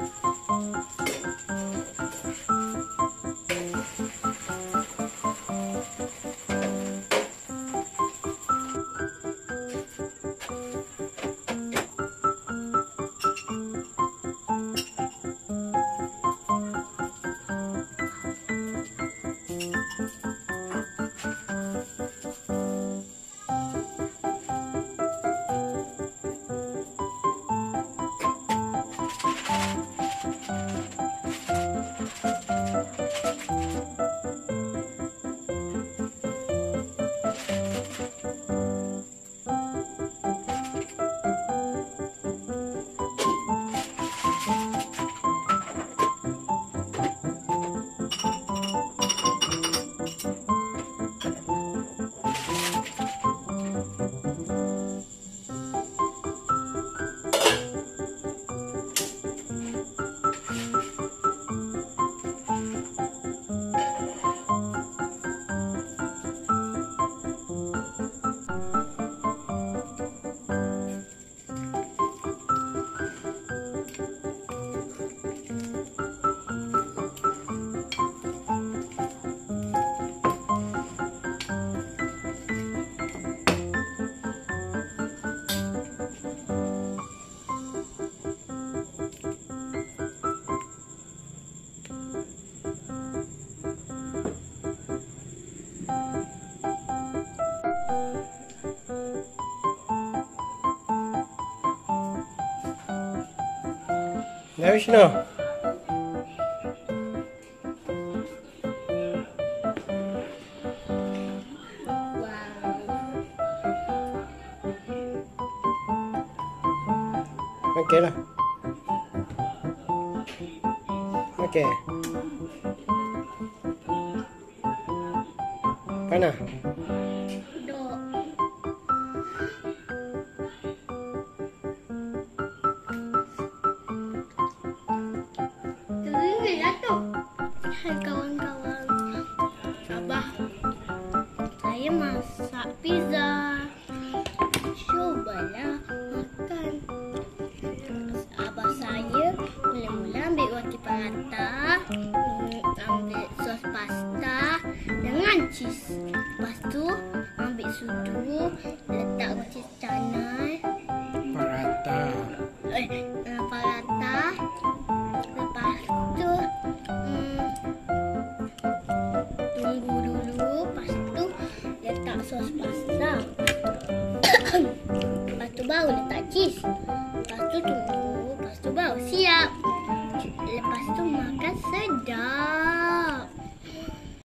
Dah Vishnu. Okey lah. Okey. Mana? Hai kawan-kawan, Abah, saya masak pizza. Cubalah makan. Abah saya mula-mula ambil roti paratha, ambil sos pasta dengan cheese. Lepas tu ambil sudu, letak roti canai. Paratha. Paratha. Lepas tu tunggu dulu. Lepas tu letak sos pasta. Lepas tu baru letak cheese. Lepas tu tunggu